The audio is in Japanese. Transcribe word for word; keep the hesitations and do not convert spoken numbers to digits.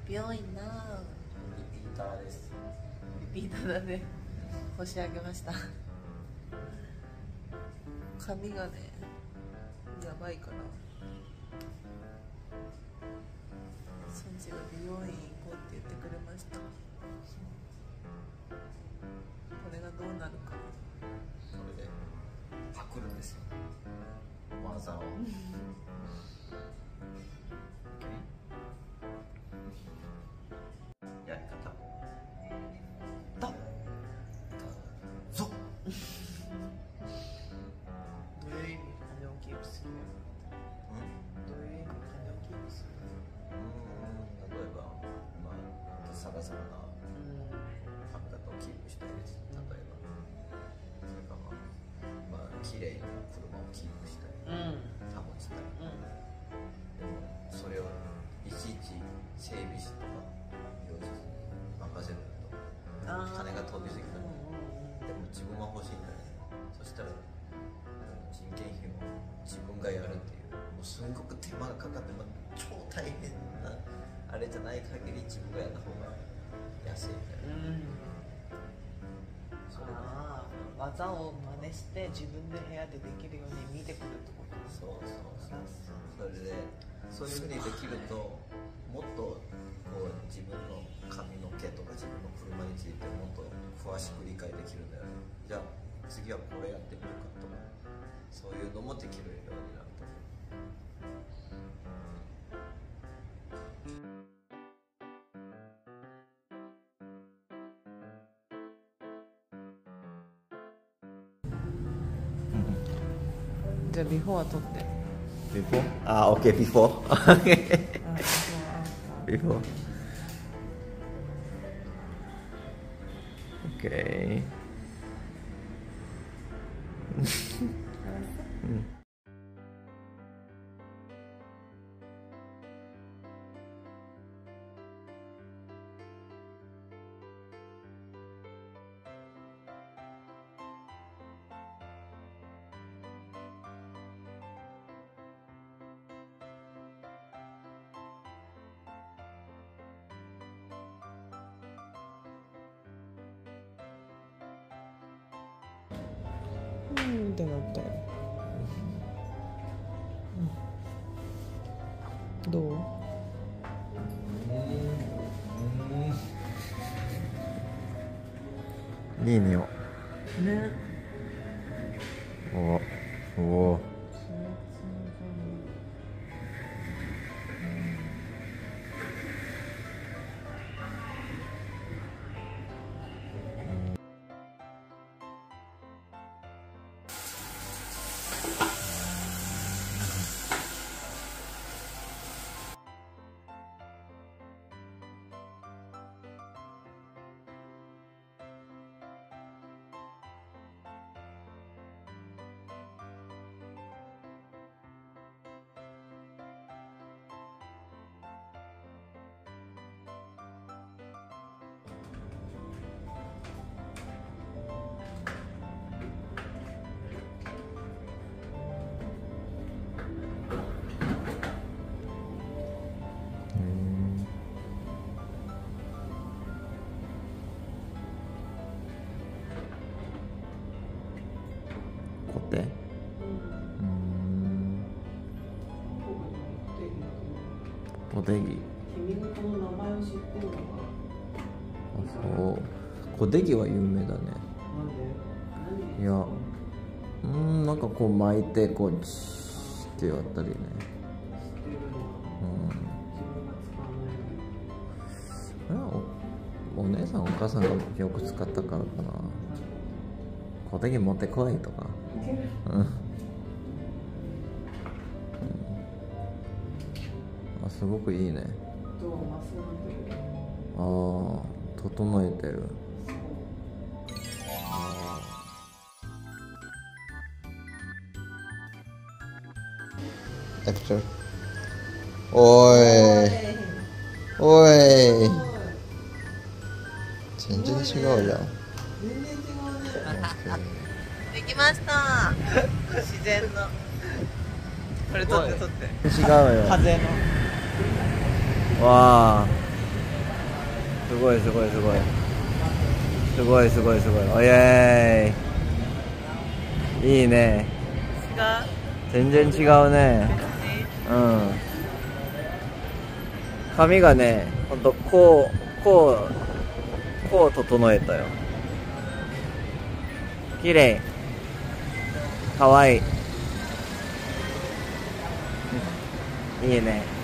美容院な。 リピーターです。 リピーターだね。干し上げました。髪がねやばいから、ソンジが美容院行こうって言ってくれました。これがどうなるか。 これでパクるんですよ、技を。やり方だぞ。 どういう意味？羽をキープする。どういう意味？羽をキープする。 うん、例えば、まあ、さらさらな髪型をキープしたいです。例えば、それからまあ、まあ、綺麗な車をキープしたい、うん、保ちたい、うん、でもそれをいちいち整備士とか業者に任せると金が飛びすぎたので、でも自分は欲しいんだよね。そしたら人件費も自分がやるっていう、もうすんごく手間がかかって、まあ、超大変なあれじゃない限り自分がやった方が安いみたいな、うん、それああ、技を真似して自分で部屋でできるように見てくるってこと。 そうそうそう。それでそういうふうにできると、もっとこう自分の髪の毛とか自分の車についてもっと詳しく理解できるんだよね。じゃあ次はこれやってみるかとか、そういうのもできるようになると思う。 じゃあビフォーは撮って。 Before? Ah, okay, before. Before. Okay. うんってなったよ。うん、どう？ いい匂い。 ね。 おおお。コテ。うん。ポテギ。 君のこの名前を知ってるのか。 あ、そう。ポテギは有名だね。 なんで？ いや、うん、なんかこう巻いてこうチーってやったりね。うん。お, お姉さんお母さんがよく使ったからかな。小手木持ってこいとか。うん。あ、すごくいいね。ああ、整えてる。アクター。おい。おい。全然違うじゃん。 全然違うね。できました。自然の。これ撮って撮って。 違うよ。 風の。 わあ。 すごいすごいすごいすごいすごいすごい。おイエーイ。いいね。全然違うね。うん。髪がね、ほんとこうこうこう整えたよ。綺麗。かわいい。いいね。